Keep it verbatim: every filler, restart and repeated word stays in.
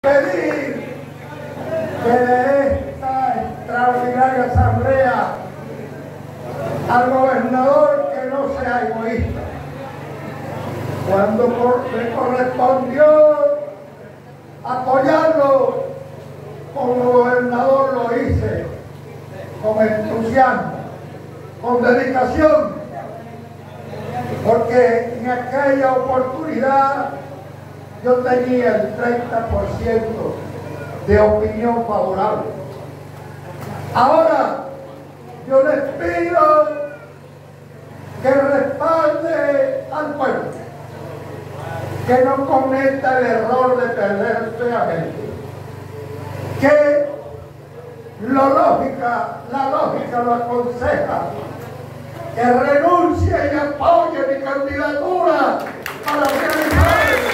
Pedir que de esta extraordinaria asamblea al gobernador que no sea egoísta. Cuando le correspondió apoyarlo como gobernador, lo hice con entusiasmo, con dedicación, porque en aquella oportunidad yo tenía el treinta por ciento de opinión favorable. Ahora yo les pido que respalde al pueblo, que no cometa el error de perder feamente, que lo lógica, la lógica lo aconseja, que renuncie y apoye mi candidatura para realizar